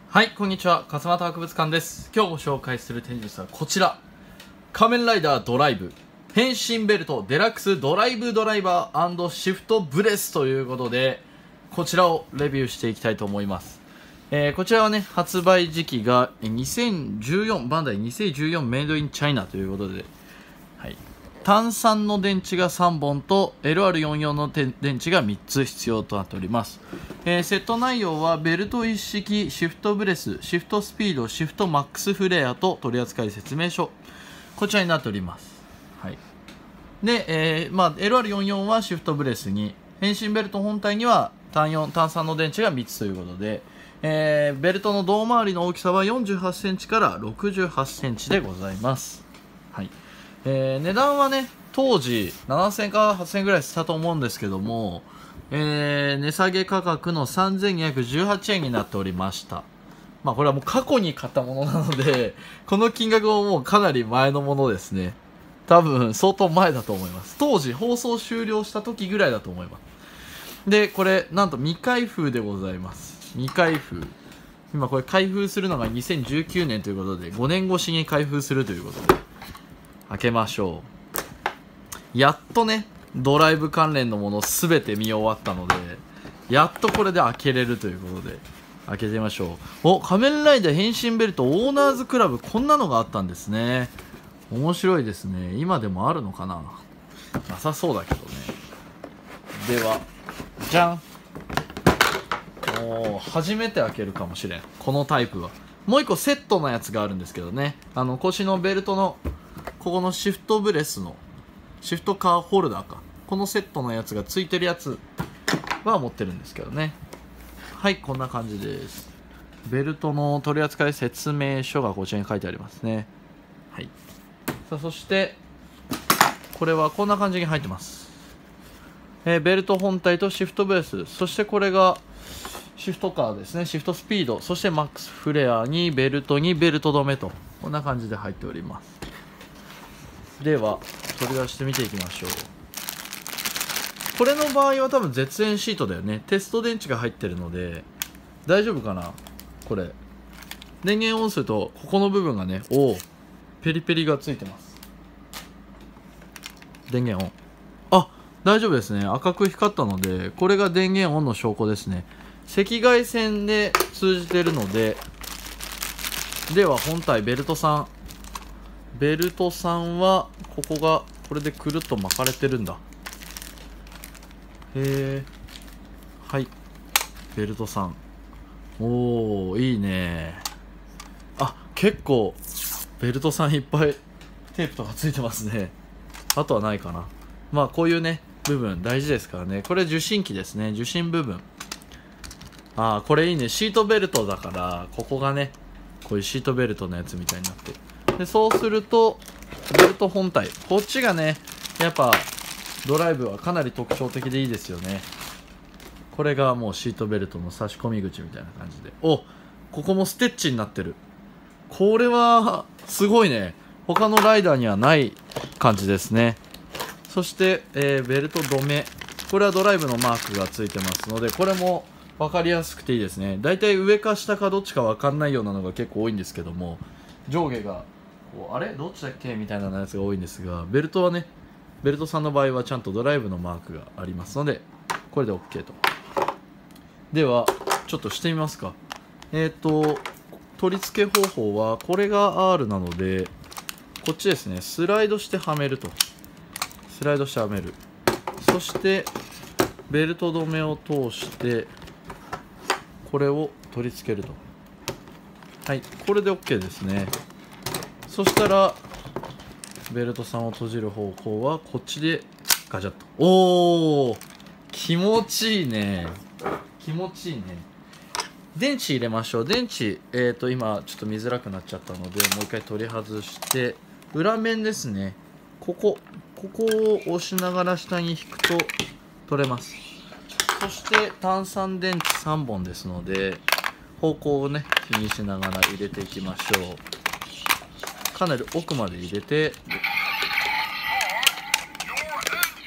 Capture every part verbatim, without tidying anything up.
はい、こんにちは。勝俣博物館です。今日ご紹介する展示室はこちら。仮面ライダードライブ。変身ベルトデラックスドライブドライバー&シフトブレスということで、こちらをレビューしていきたいと思います。えー、こちらはね、発売時期がにせんじゅうよん、バンダイにせんじゅうよんメイドインチャイナということで、はい。単三の電池がさんぼんと エルアールよんじゅうよん の電池がみっつ必要となっております。えー、セット内容はベルト一式、シフトブレス、シフトスピード、シフトマックスフレアと取扱説明書、こちらになっております。はい。で、えーまあ、エルアールよんじゅうよん はシフトブレスに、変身ベルト本体には単よん、単さんの電池がみっつということで、えー、ベルトの胴回りの大きさはよんじゅうはちセンチからろくじゅうはちセンチでございます。はい。えー、値段はね、当時ななせんえんかはっせんえんぐらいしたと思うんですけども、えー、値下げ価格のさんぜんにひゃくじゅうはちえんになっておりました。まあこれはもう過去に買ったものなので、この金額ももうかなり前のものですね。多分相当前だと思います。当時放送終了した時ぐらいだと思います。で、これなんと未開封でございます。未開封。今これ開封するのがにせんじゅうきゅうねんということで、ごねん越しに開封するということで。開けましょう。やっとね、ドライブ関連のものすべて見終わったので、やっとこれで開けれるということで、開けてみましょう。お、仮面ライダー変身ベルトオーナーズクラブ、こんなのがあったんですね。面白いですね。今でもあるのかな？なさそうだけどね。では、じゃん。おー、初めて開けるかもしれん。このタイプは。もう一個セットのやつがあるんですけどね。あの、腰のベルトのここのシフトブレスのシフトカーホルダーか、このセットのやつがついてるやつは持ってるんですけどね。はい、こんな感じです。ベルトの取扱説明書がこちらに書いてありますね。はい。さあ、そしてこれはこんな感じに入ってます。えー、ベルト本体とシフトブレス、そしてこれがシフトカーですね。シフトスピード、そしてマックスフレアにベルトにベルト止めと、こんな感じで入っております。では取り出してみていきましょう。これの場合は多分絶縁シートだよね。テスト電池が入ってるので大丈夫かな。これ電源オンするとここの部分がね、おおペリペリがついてます。電源オン。あ、大丈夫ですね。赤く光ったのでこれが電源オンの証拠ですね。赤外線で通じてるので、では本体ベルトさんベルトさんはここがこれでくるっと巻かれてるんだ。へえ。はい、ベルトさん。おー、いいね。あ、結構ベルトさんいっぱいテープとかついてますね。あとはないかな。まあこういうね部分大事ですからね。これ受信機ですね。受信部分。ああ、これいいね。シートベルトだからここがね、こういうシートベルトのやつみたいになってる。でそうするとベルト本体、こっちがねやっぱドライブはかなり特徴的でいいですよね。これがもうシートベルトの差し込み口みたいな感じで、お、ここもステッチになってる。これはすごいね。他のライダーにはない感じですね。そして、えー、ベルト止め、これはドライブのマークがついてますので、これも分かりやすくていいですね。だいたい上か下かどっちか分かんないようなのが結構多いんですけども、上下がこうあれどっちだっけみたいなやつが多いんですが、ベルトはね、ベルトさんの場合はちゃんとドライブのマークがありますので、これで OK と。ではちょっとしてみますか。えっと取り付け方法はこれが アール なので、こっちですね、スライドしてはめると。スライドしてはめる。そしてベルト止めを通してこれを取り付けると。はい、これで OK ですね。そしたらベルトさんを閉じる方向はこっちでガチャッと。おー、気持ちいいね。気持ちいいね。電池入れましょう。電池、えーと今ちょっと見づらくなっちゃったのでもう一回取り外して、裏面ですね、ここここを押しながら下に引くと取れます。そして単三電池さんぼんですので、方向をね気にしながら入れていきましょう。かなり奥まで入れて、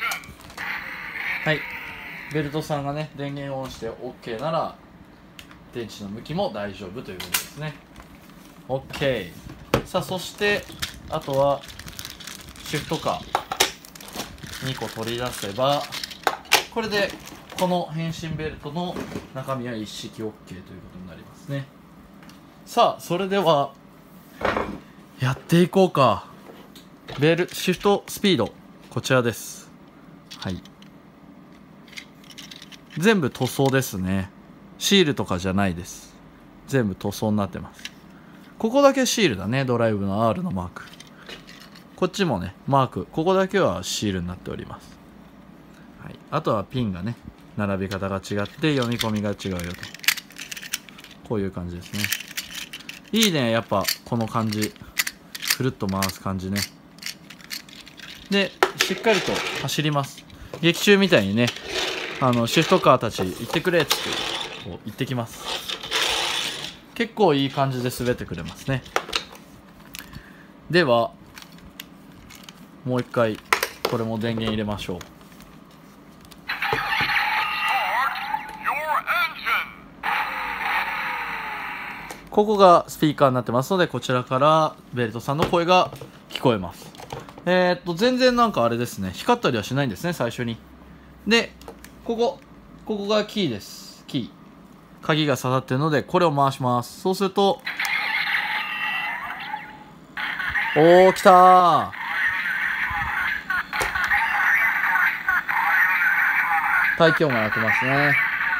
はい、ベルトさんがね電源を押して OK なら電池の向きも大丈夫ということですね。 OK。 さあそしてあとはシフトカーにこ取り出せば、これでこの変身ベルトの中身は一式 OK ということになりますね。さあそれではやっていこうか。ベルシフトスピードこちらです。はい、全部塗装ですね。シールとかじゃないです。全部塗装になってます。ここだけシールだね。ドライブの アール のマーク。こっちもねマーク、ここだけはシールになっております。はい、あとはピンがね並び方が違って読み込みが違うよと、こういう感じですね。いいね、やっぱこの感じ、くるっと回す感じね。でしっかりと走ります。劇中みたいにね、あのシフトカーたち行ってくれっつってこう行ってきます。結構いい感じで滑ってくれますね。ではもう一回これも電源入れましょう。ここがスピーカーになってますので、こちらからベルトさんの声が聞こえます。えー、っと全然なんかあれですね、光ったりはしないんですね最初に。でここここがキーです。キー鍵が刺さってるのでこれを回します。そうするとおー来たー。排気音が鳴ってますね。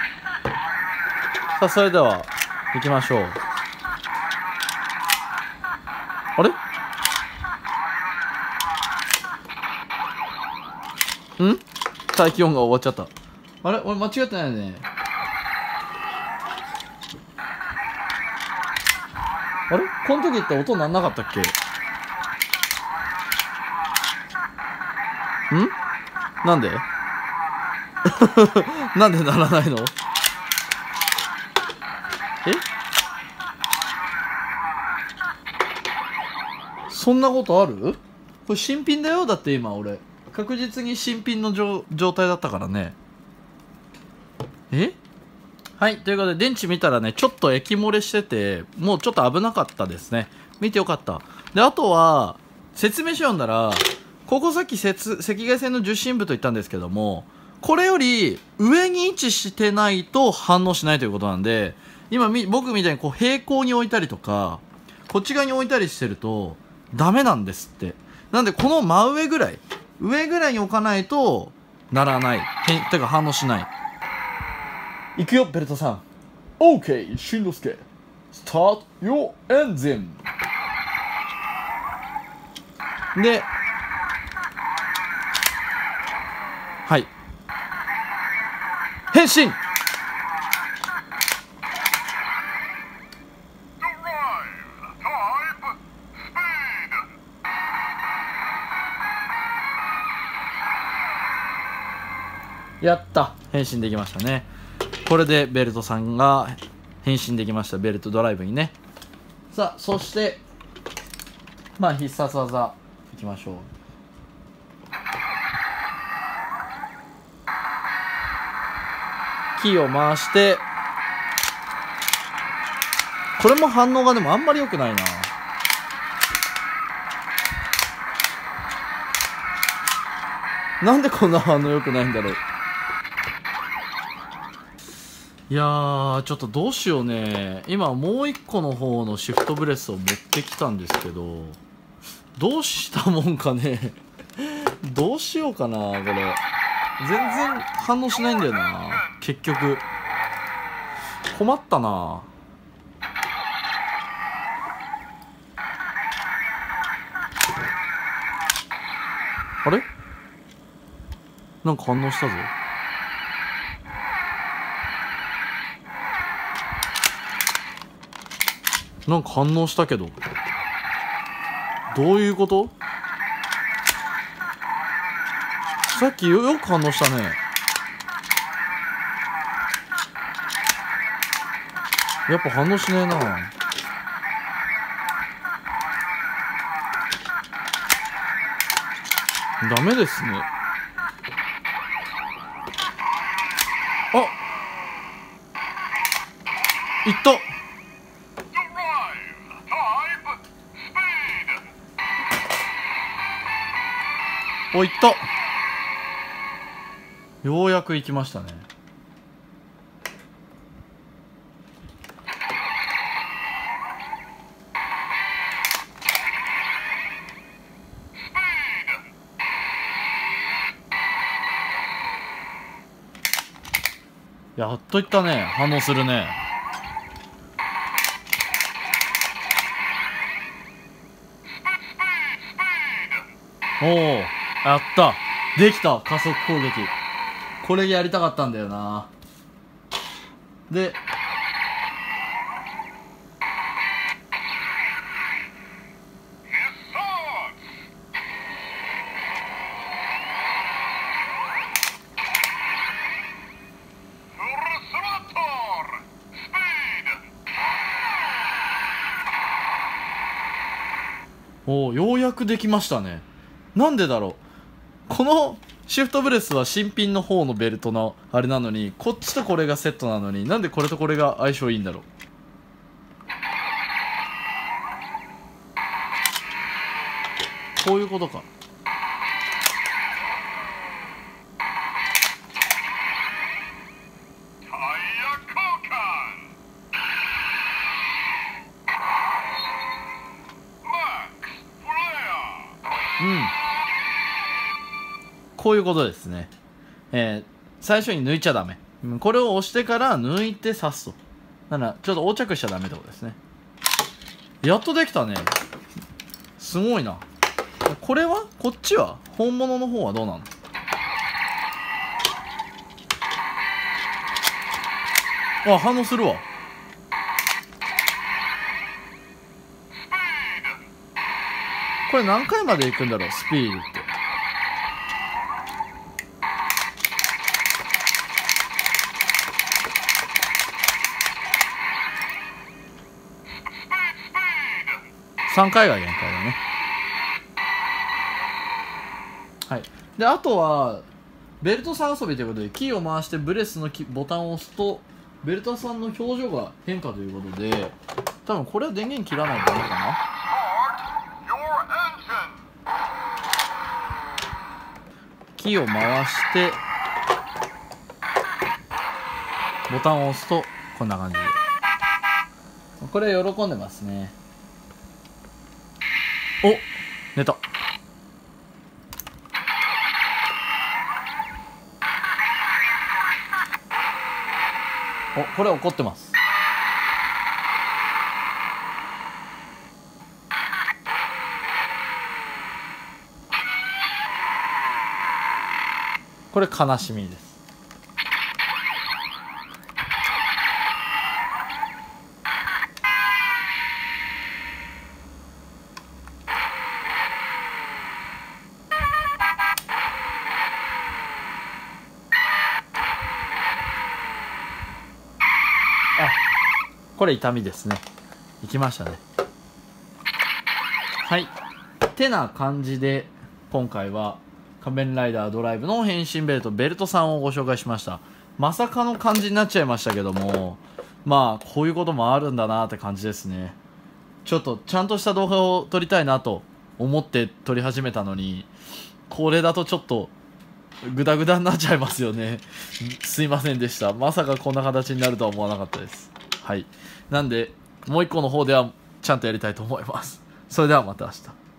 さあそれでは行きましょう。あれん排気音が終わっちゃった。あれ俺間違ってないよね。あれこの時って音なんなかったっけ？んなんでなんでならないの？えそんなことある？これ新品だよ。だって今俺確実に新品の状態だったからね。えはいということで電池見たらねちょっと液漏れしてて、もうちょっと危なかったですね。見てよかった。であとは説明書読んだら、ここさっき赤外線の受信部と言ったんですけども、これより上に位置してないと反応しないということなんで、今僕みたいにこう平行に置いたりとかこっち側に置いたりしてるとダメなんですって。なんでこの真上ぐらい上ぐらいに置かないとならない、てか反応しない。いくよベルトさん。 OK しんのすけスタートヨーエンジンで、はい変身。やった変身できましたね。これでベルトさんが変身できました。ベルトドライブにね。さあそしてまあ必殺技いきましょう。キーを回して、これも反応がでもあんまり良くないな。なんでこんな反応良くないんだろう。いやーちょっとどうしようね。今もう一個の方のシフトブレスを持ってきたんですけど、どうしたもんかねどうしようかな。これ全然反応しないんだよな結局。困ったな。あれなんか反応したぞ。なんか反応したけどどういうこと？さっき よ, よく反応したね。やっぱ反応しねえな。ダメですね。あいったおいったようやく行きましたね。やっといったね。反応するね。おお、やった。できた。加速攻撃。これやりたかったんだよな。で、おお、ようやくできましたね。なんでだろう。このシフトブレスは新品の方のベルトのあれなのに、こっちとこれがセットなのに、なんでこれとこれが相性いいんだろう。こういうことか。うん、こういうことですね。えー、最初に抜いちゃダメ。これを押してから抜いて刺すと。だからちょっと横着しちゃダメってことですね。やっとできたね。すごいな。これはこっちは本物の方はどうなの？あ、反応するわ。これ何回まで行くんだろう、スピードって。さんかいが限界だね。はい。で、あとはベルトさん遊びということで、キーを回してブレスのボタンを押すとベルトさんの表情が変化ということで、多分これは電源切らないとダメかな。キーを回してボタンを押すとこんな感じで、これ喜んでますね。お、寝た。お、これ怒ってます。これ悲しみです。あ、これ痛みですね。いきましたね。はい。てな感じで今回は仮面ライダードライブの変身ベルトベルトさんをご紹介しました。まさかの感じになっちゃいましたけども、まあこういうこともあるんだなって感じですね。ちょっとちゃんとした動画を撮りたいなと思って撮り始めたのに、これだとちょっとグダグダになっちゃいますよね。すいませんでした。まさかこんな形になるとは思わなかったです。はい。なんでもう一個の方ではちゃんとやりたいと思います。それではまた明日。